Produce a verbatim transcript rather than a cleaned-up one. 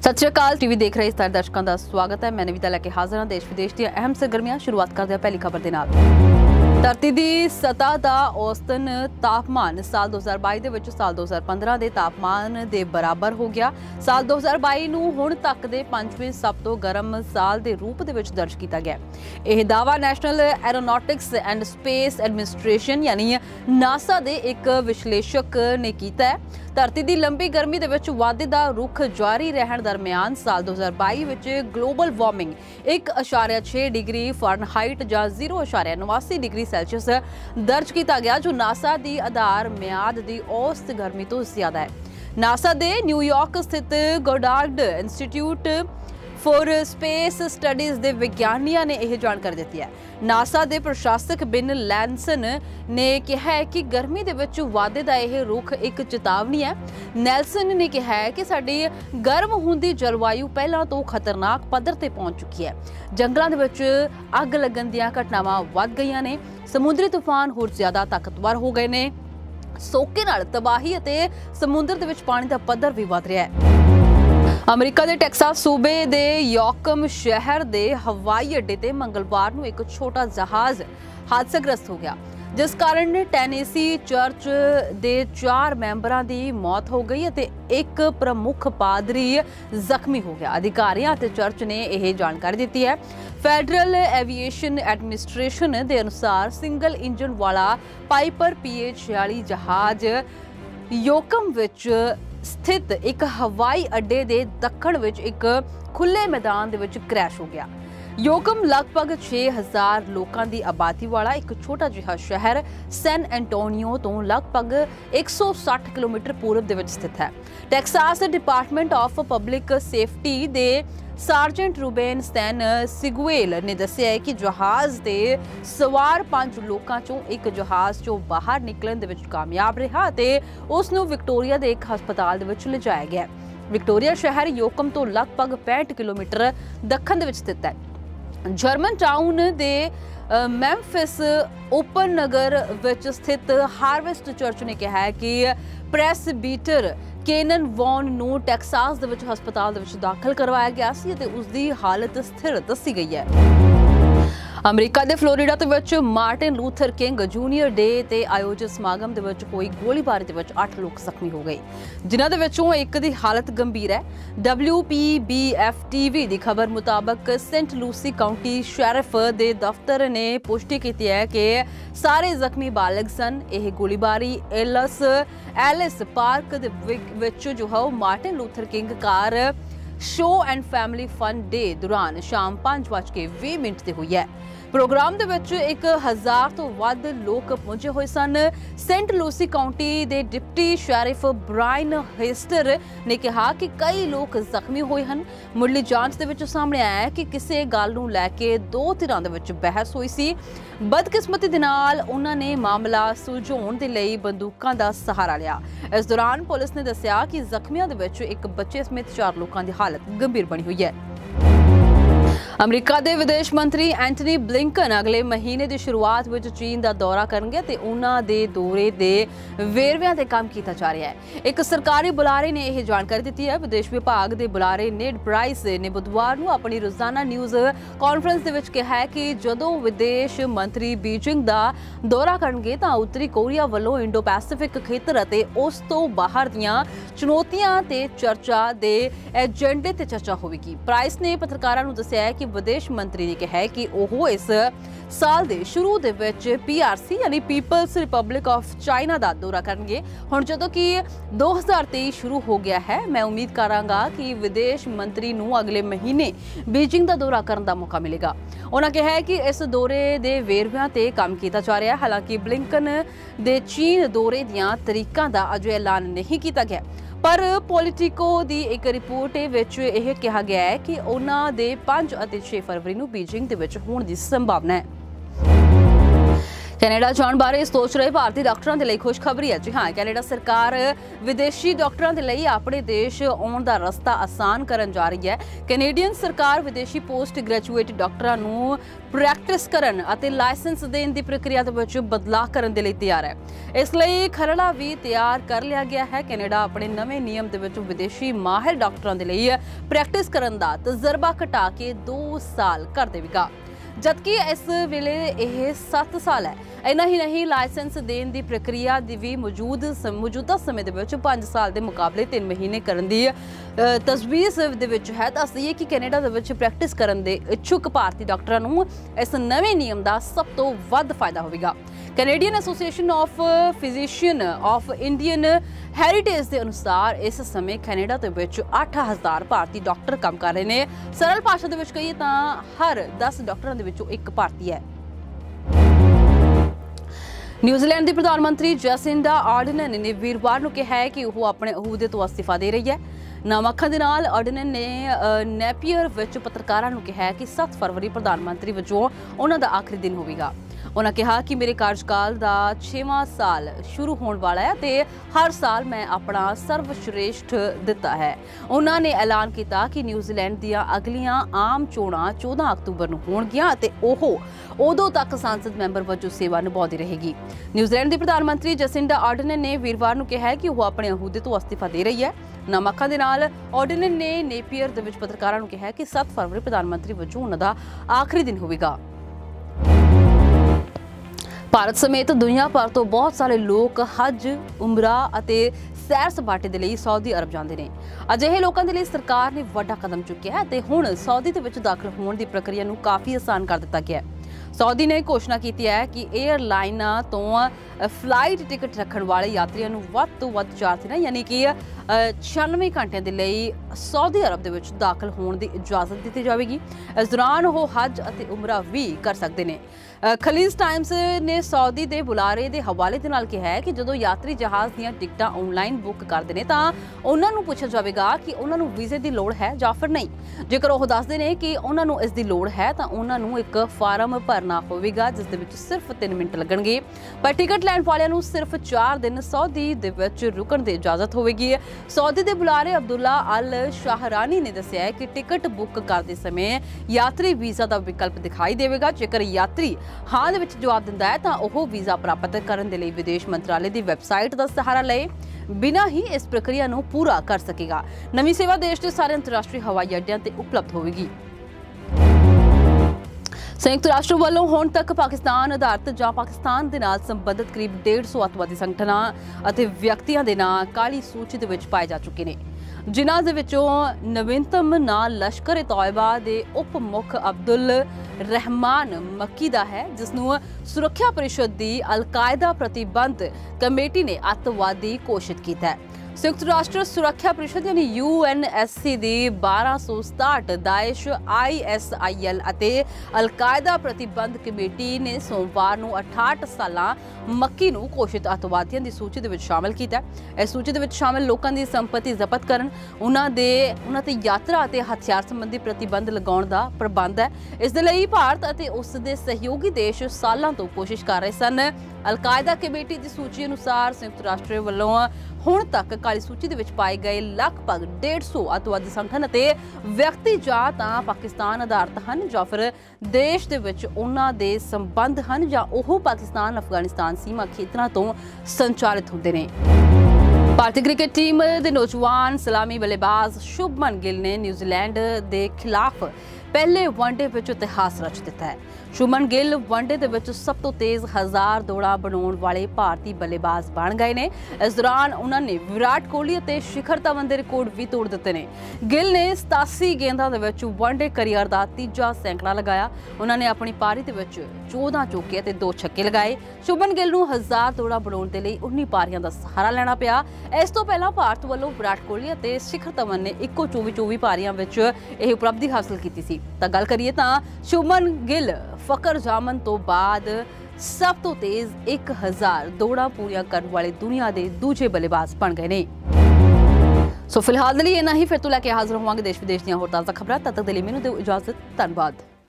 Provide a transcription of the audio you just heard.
सत श्री अकाल टीवी देख रहे सारे दर्शकों का स्वागत है। मैं नविता लैके हाजिर हाँ देश विदेश दी अहम सरगर्मियां। शुरुआत करते हैं पहली खबर के नाल। धरती की सतह का औसतन तापमान साल दो हज़ार बाई दे विच साल दो हज़ार पंद्रह के तापमान के बराबर हो गया। साल दो हज़ार बाई नूं हुण तक दे पंजवें सब तो गर्म साल के रूप दे विच दर्ज किया गया। यह दावा national aeronautics and space administration यानी नासा के एक विश्लेषक ने किया है। धरती की लंबी गर्मी दे विच वाधे दा रुख जारी रहन दरमियान साल दो हज़ार बाई विच ग्लोबल वार्मिंग एक अशारिया छे डिग्री फारनहाइट जां जीरो अशारिया नवासी डिग्री सैल्सियस दर्ज किया गया, जो नासा की आधार म्याद की औसत गर्मी तो ज्यादा है। नासा के न्यूयॉर्क स्थित Goddard institute for space studies के विज्ञानियों ने यह जानकारी दी है। नासा के प्रशासक बिन लैंसन ने कहा है कि गर्मी के विच वाधे का यह रुख एक चेतावनी है। नैल्सन ने कहा है कि साडी गर्म होंदी जलवायु पहला तो खतरनाक पद्धर ते पहुंच चुकी है। जंगलों के विच अग लगन दीयां घटनावां वध गईयां ने, समुद्री तूफान होर ज्यादा ताकतवर हो गए ने, सोके नाल तबाही अते समुद्र दे विच पानी का पद्धर भी वध रहा है। अमरीका के टैक्सास सूबे के यॉकम शहर के हवाई अड्डे ते मंगलवार नूं एक छोटा जहाज हादसाग्रस्त हो गया, जिस कारण टेनेसी चर्च के चार मैंबरों की मौत हो गई और एक प्रमुख पादरी जख्मी हो गया। अधिकारियों और चर्च ने यह जानकारी दी है। फेडरल एविएशन एडमिनिस्ट्रेशन के अनुसार सिंगल इंजन वाला पाइपर पी ए छियाली जहाज योकम विच स्थित एक हवाई अड्डे के दक्षिण विच एक खुले मैदान दे विच क्रैश हो गया। योकम लगभग छे हज़ार लोगों की आबादी वाला एक छोटा जिहा शहर सैन एंटोनियो तो लगभग एक सौ साठ किलोमीटर पूरब दे विच स्थित है। Texas department of public safety दे सार्जेंट रूबेन सैन सिगुएल ने दस्सिया है कि जहाज के सवार पांच लोगों चों एक जहाज चों बाहर निकलण दे विच कामयाब रहा ते उस नूं विक्टोरिया के एक हस्पताल दे विच लिजाया गया। विक्टोरिया शहर योकम तो लगभग पैंठ किलोमीटर दक्षिण दे विच स्थित है। जर्मन टाउन दे मैम्फिस ओपन नगर विच स्थित हार्वेस्ट चर्च ने कहा है कि प्रेसबीटर केनन वॉन नूं टैक्सास दे विच हस्पताल दे विच दाखिल करवाया गया सी ते उसकी हालत स्थिर दसी गई है। अमरीका के फ्लोरिडा दे विच Martin Luther King junior day ते आयोजित समागम दे विच होई गोलीबारी दे विच आठ लोग जख्मी हो गए, जिन्हां दे विचों एक दी हालत गंभीर है। W P B F TV की खबर मुताबक सेंट लूसी काउंटी शैरिफ दे दफ्तर ने पुष्टि की है कि सारे जख्मी बालग सन। यह गोलीबारी एलस एलिस पार्क दे विच जो है Martin Luther King car show and family fun day दौरान शाम पांच बज के भी मिनट से हुई है। प्रोग्राम दे विच एक हजार तो वध लोग पहुंचे हुए सन। सेंट लूसी काउंटी दे डिप्टी शैरिफ ब्रायन हेस्टर ने कहा कि कई लोग जख्मी हुए हैं। मुढ़ली जांच दे विच सामने आया है कि किसी गल नूं लैके दो धिरां दे विच बहस हुई सी। बदकिस्मती दे नाल उन्हां ने मामला सुलझाउण दे लई बंदूकां दा सहारा लिया। इस दौरान पुलिस ने दस्सिया कि जख्मियों दे विच एक बच्चे समेत चार लोगों की हालत गंभीर बनी हुई है। अमरीका के विदेश मंत्री एंटनी ब्लिंकन अगले महीने की शुरुआत में चीन का दौरा करेंगे ते उन्हां दे दौरे के वेरविਆਂ ते काम किया जा रहा है। एक सरकारी बुलारे ने यह जानकारी दी है। विदेश विभाग के बुलारे नेड प्राइस ने बुधवार को अपनी रोजाना न्यूज़ कॉन्फ्रेंस के विच कहा है कि जदों विदेश मंत्री बीजिंग का दौरा करेंगे तो उत्तरी कोरिया वालों इंडो पैसिफिक खेतर अते उस तो बाहर दीयां चुनौतियां ते चर्चा के एजेंडे ते चर्चा होगी। प्राइस ने पत्रकारों को दस्सिया है कि विदेश मंत्री ने कहा है कि वह इस साल के शुरू दे विच पी आर सी यानी पीपल्स रिपब्लिक ऑफ चाइना का दौरा करेंगे। हुण जदों कि दो हज़ार तेईस शुरू हो गया है, मैं उम्मीद करांगा कि विदेश मंत्री नूं अगले महीने बीजिंग का दौरा करने का मौका मिलेगा। उन्होंने कहा है कि इस दौरे के वेरविਆਂ ते काम किया जा रहा है। हालांकि ब्लिंकन दे चीन दौरे दीयां तरीकां दा अजे ऐलान नहीं किया गया, पर पॉलिटिको की एक रिपोर्ट विच यह कहा गया है कि उन्हां दे पांच अते छे फरवरी नूं बीजिंग दे विच होण दी संभावना है। ਕੈਨੇਡਾ ਜਾਣ ਬਾਰੇ ਸੋਚ ਰਹੇ ਭਾਰਤੀ ਡਾਕਟਰਾਂ ਦੇ ਲਈ ਖੁਸ਼ਖਬਰੀ ਹੈ। ਜੀ ਹਾਂ, ਕੈਨੇਡਾ ਸਰਕਾਰ ਵਿਦੇਸ਼ੀ ਡਾਕਟਰਾਂ ਦੇ ਲਈ ਆਪਣੇ ਦੇਸ਼ ਆਉਣ ਦਾ ਰਸਤਾ ਆਸਾਨ ਕਰਨ ਜਾ ਰਹੀ ਹੈ। ਕੈਨੇਡੀਅਨ ਸਰਕਾਰ ਵਿਦੇਸ਼ੀ ਪੋਸਟ ਗ੍ਰੈਜੂਏਟ ਡਾਕਟਰਾਂ ਨੂੰ ਪ੍ਰੈਕਟਿਸ ਕਰਨ ਅਤੇ ਲਾਇਸੈਂਸ ਦੇਣ ਦੀ ਪ੍ਰਕਿਰਿਆ ਦੇ ਵਿੱਚ ਬਦਲਾਅ ਕਰਨ ਦੇ ਲਈ ਤਿਆਰ ਹੈ। ਇਸ ਲਈ ਖਰੜਾ ਵੀ ਤਿਆਰ ਕਰ ਲਿਆ ਗਿਆ ਹੈ। ਕੈਨੇਡਾ ਆਪਣੇ ਨਵੇਂ ਨਿਯਮ ਦੇ ਵਿੱਚ ਵਿਦੇਸ਼ੀ ਮਾਹਿਰ ਡਾਕਟਰਾਂ ਦੇ ਲਈ ਪ੍ਰੈਕਟਿਸ ਕਰਨ ਦਾ ਤਜਰਬਾ ਘਟਾ ਕੇ ਦੋ ਸਾਲ ਕਰ ਦੇਵੇਗਾ, जबकि इस वेले यह सत्त साल है। इन्ना ही नहीं, लाइसेंस देने की प्रक्रिया की भी मौजूद मौजूदा समय के पांच साल के मुकाबले तीन महीने करने की तजवीज़ है। दस दईए कि कैनेडा के प्रैक्टिस करने के इच्छुक भारतीय डॉक्टरों को इस नवे नियम का सब तो वध फायदा होगा। Canadian Association of Physicians of Indian Heritage के अनुसार इस समय कैनेडा के अठ हज़ार भारतीय डॉक्टर काम कर रहे हैं। सरल भाषा के कहिए तो हर दस डॉक्टरों के विचों एक भारतीय है। न्यूजीलैंड की प्रधानमंत्री जैसिंडा आर्डर्न ने वीरवार को कहा है कि वह अपने अहूदे तो अस्तीफा दे रही है। नाम अखण दे नाल आर्डर्न ने नैपियर विच पत्रकारां नूं कहा कि सत्त फरवरी प्रधानमंत्री वजों उन्हां दा आखिरी दिन होवेगा। उन्होंने कहा कि मेरे कार्यकाल का छेवां साल शुरू होने वाला है तो हर साल मैं अपना सर्वश्रेष्ठ दिता है। उन्होंने ऐलान किया कि न्यूजीलैंड दियां अगलियां आम चोणां चौदह अक्तूबर नूं होणगियां ते ओह उदों तक सांसद मैंबर वजों सेवा निभाती रहेगी। न्यूजीलैंड की प्रधानमंत्री जैसिंडा आर्डर्न ने वीरवार नूं कहा कि वह अपने अहूदे तो अस्तीफा दे रही है। नाम अखण दे नाल आर्डर्न ने नेपियर दे विच पत्रकारां नूं कहा कि सत्त फरवरी प्रधानमंत्री वजों उन्हां दा आखिरी दिन होवेगा। भारत समेत दुनिया भर तो बहुत सारे लोग हज उमरा ਅਤੇ सैर सपाटे ਦੇ ਲਈ सऊदी अरब ਜਾਂਦੇ ਨੇ। ਅਜਿਹੇ ਲੋਕਾਂ ਦੇ ਲਈ ਸਰਕਾਰ ਨੇ ਵੱਡਾ ਕਦਮ ਚੁੱਕਿਆ ਹੈ ਤੇ ਹੁਣ सऊदी ਦੇ ਵਿੱਚ ਦਾਖਲ ਹੋਣ ਦੀ ਪ੍ਰਕਿਰਿਆ ਨੂੰ ਕਾਫੀ ਆਸਾਨ ਕਰ ਦਿੱਤਾ ਗਿਆ ਹੈ। सऊदी ने घोषणा की है कि एयरलाइना तो फ्लाइट टिकट रखने वाले यात्रियों को वध तो वध चार दिन यानी कि छियानवे घंटे के लिए सऊदी अरब दे विच दाखिल होने की इजाजत दी जाएगी। इस दौरान वो हज और उमरा भी कर सकते हैं। खलीज टाइम्स ने सऊदी के बुलारे के हवाले के नाल कहा है कि जो यात्री जहाज़ दी टिकटां ऑनलाइन बुक करते हैं तो उन्होंने पूछा जाएगा कि उन्होंने वीजे की लोड़ है या फिर नहीं। जेकर वो दसते हैं कि उन्होंने इसकी लोड़ है तो उन्होंने एक फार्म भरना होगा जिस दे विच सिर्फ तीन मिनट लगणगे, पर टिकट लैण वालियां नूं सिर्फ चार दिन सऊदी दे विच रुकण दी इजाजत होगी। सऊदी के बुलारे अब्दुल्ला अल शाहरानी ने दस्सिया है कि टिकट बुक करते समय यात्री वीज़ा का विकल्प दिखाई देगा। जेकर यात्री हाँ दे विच जवाब दिंदा है तो वह वीज़ा प्राप्त करने के लिए विदेश मंत्रालय की वैबसाइट का सहारा ले बिना ही इस प्रक्रिया को पूरा कर सकेगा। नवीं सेवा देश के सारे अंतरराष्ट्रीय हवाई अड्डियां ते उपलब्ध होगी। संयुक्त राष्ट्र वालों हुण तक पाकिस्तान आधारित जां पाकिस्तान दे नाल संबंधित करीब डेढ़ सौ अतवादी संगठनां अते व्यक्तियों के नां काली सूची दे विच पाए जा चुके हैं, जिन्हां दे विचों नवीनतम नां लश्कर ए तौयबा दे उप मुख अब्दुल रहमान मक्की दा है, जिसनूं सुरक्षा परिषद की अलकायदा प्रतिबंध कमेटी ने अतवादी घोषित किया है। संयुक्त राष्ट्र सुरक्षा परिषद यानी यू एन एस सी की बारह सौ सताहठ दाइश आई एस आई एल अलकायदा प्रतिबंध कमेटी ने सोमवार को अठाहठ साल मक्की नूं घोषित अतवादियों की सूची दे विच शामिल किया। इस सूची दे विच शामिल लोगों की संपत्ति जब्त करन, उन्हां दे उन्हां ते यात्रा और हथियार संबंधी प्रतिबंध लगाउण दा प्रबंध है। इस दे लई भारत और उस दे सहयोगी देश सालों तो कोशिश कर रहे सन। अलकायदा कमेटी की सूची अनुसार संयुक्त राष्ट्र वालों हुण तक काली सूची दे विच पाए गए लगभग डेढ़ सौ अतवादी संगठन अते व्यक्ति जां तां पाकिस्तान आधारित हैं जां फिर देश दे विच उन्हां दे संबंध हैं जां ओह पाकिस्तान अफगानिस्तान सीमा खेतरां तो संचालित होंदे ने। भारतीय क्रिकेट टीम के नौजवान सलामी बल्लेबाज शुभमन गिल ने न्यूजीलैंड के खिलाफ पहले वनडे विच इतिहास रच दिता है। शुभमन गिल वनडे दे विच सब तो तेज़ हजार दौड़ा बनाने वाले भारतीय बल्लेबाज बन गए ने। इस दौरान उन्होंने विराट कोहली और शिखर धवन के रिकॉर्ड भी तोड़ दिते ने। गिल ने सतासी गेंदा दे विच वनडे करियर का तीजा सैकड़ा लगाया। उन्होंने अपनी पारी दे विच चौदह चौके और दो छक्के लगाए। शुभमन गिल नूं हजार दौड़ा बनाने के लिए उन्नी पारियां का सहारा लेना पिया। इस तो पहला भारत वालों विराट कोहली और शिखर धवन ने इक्को चौबी चौबी पारियां विच यह उपलब्धि हासिल की सी। तां गल करिए तां शुभमन गिल फकर जामन तो बाद सब तो तेज एक हजार दौड़ा पूरियां करने वाले दुनिया के दूजे बल्लेबाज बन गए ने। सो फिलहाल इन्ना ही, फिर तो लैके हाजिर होवांगे देश विदेश दीयां होर ताज़ा खबरां। तद तक दे लई मैनूं दिओ इजाजत। धन्नवाद।